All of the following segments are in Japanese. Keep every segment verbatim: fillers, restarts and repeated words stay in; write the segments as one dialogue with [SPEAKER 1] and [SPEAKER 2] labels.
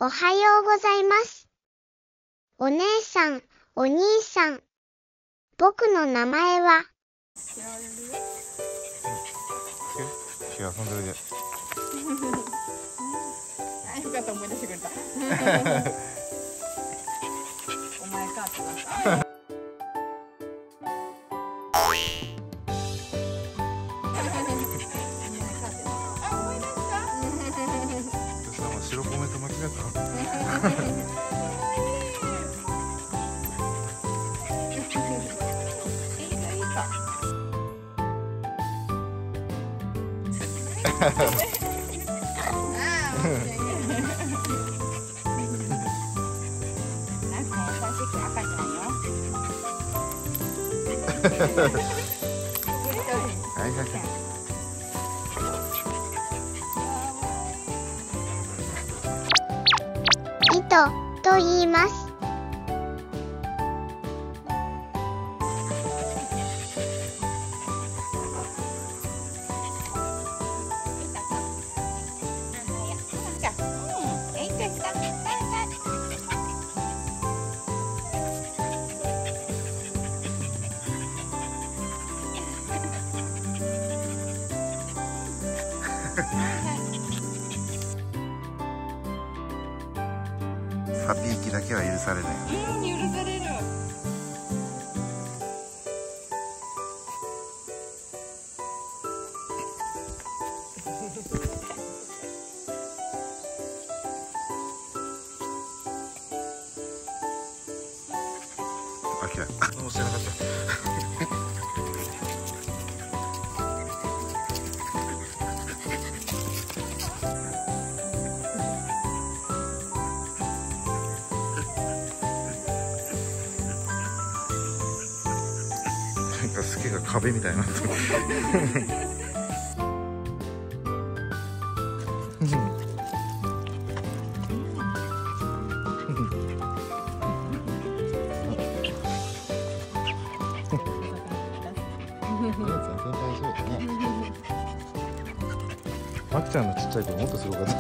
[SPEAKER 1] おはようございます。お姉さん、お兄さん。僕の名前は。
[SPEAKER 2] 違う、本当で。
[SPEAKER 3] あ、よかった、思い出してくれた。お前かってなった。
[SPEAKER 2] 白米と間違えた。
[SPEAKER 1] 糸と言います。
[SPEAKER 2] ハピーキだけは許されない。
[SPEAKER 3] うん、許される。
[SPEAKER 2] あきら、あ、もう知らなかった。なんかスケが壁みたいになってる。あきちゃんのちっちゃい頃もっとすごかった。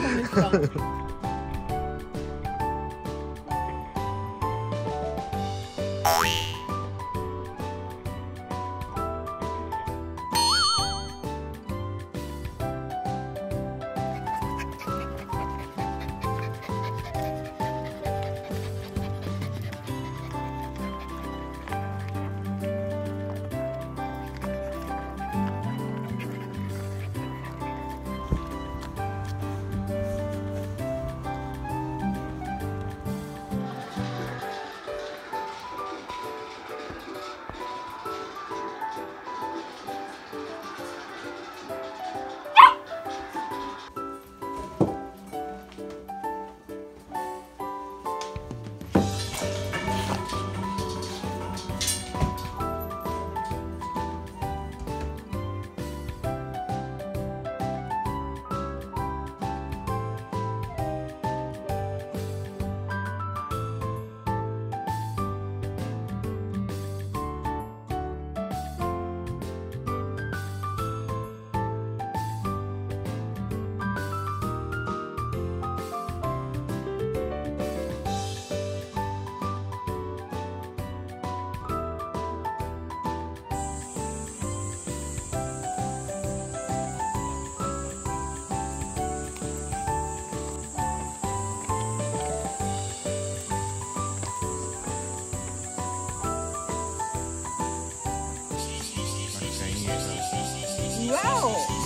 [SPEAKER 2] わお。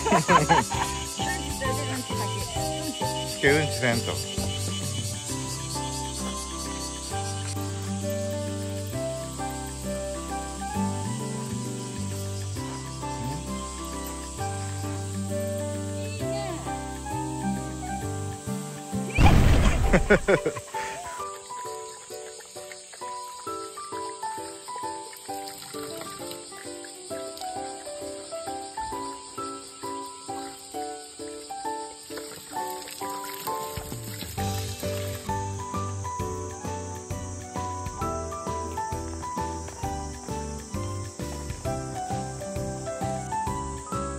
[SPEAKER 2] スケうんちせんと。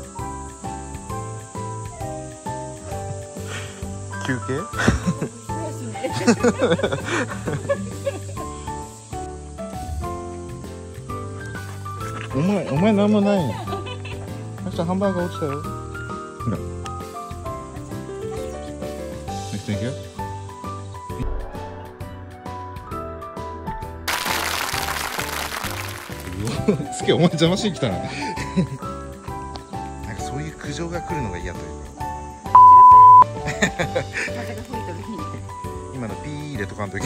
[SPEAKER 2] 休憩お前お前なんもないやん。あしたハンバーガー落ちたよ。ほら。Next thing here. すげえお前邪魔してきたな。なんかそういう苦情が来るのが嫌というか。
[SPEAKER 3] 風が吹いた時に
[SPEAKER 2] 今のピー入れとかんとき。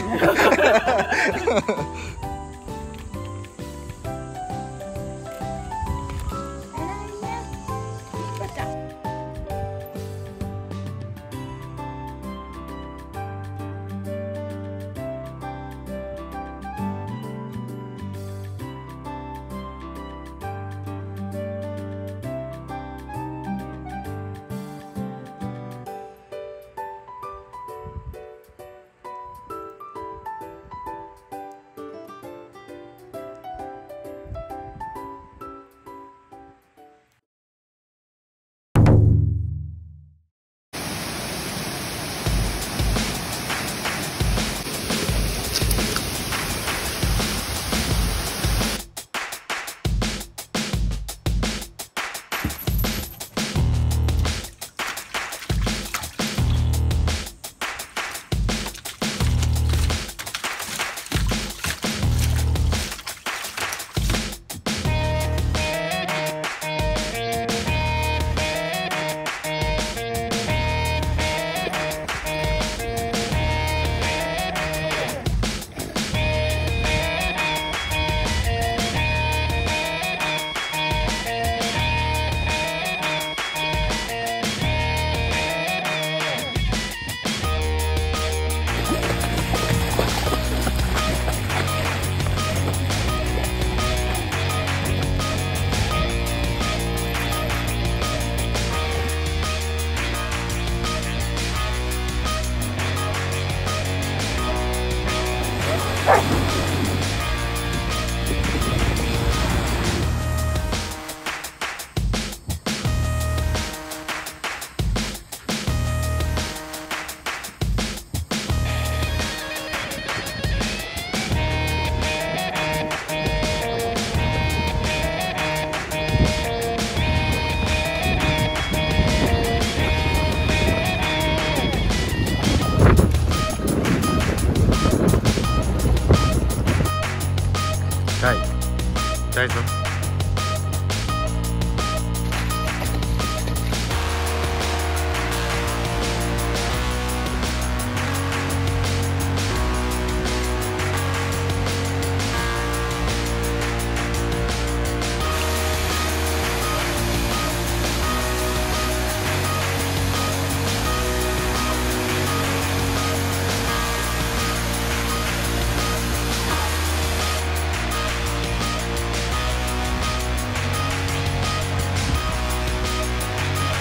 [SPEAKER 2] 痛い痛いぞ。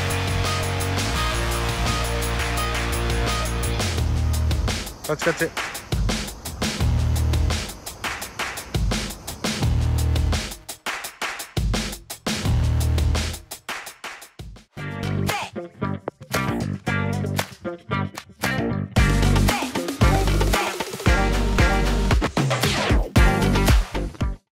[SPEAKER 2] こっちこっち。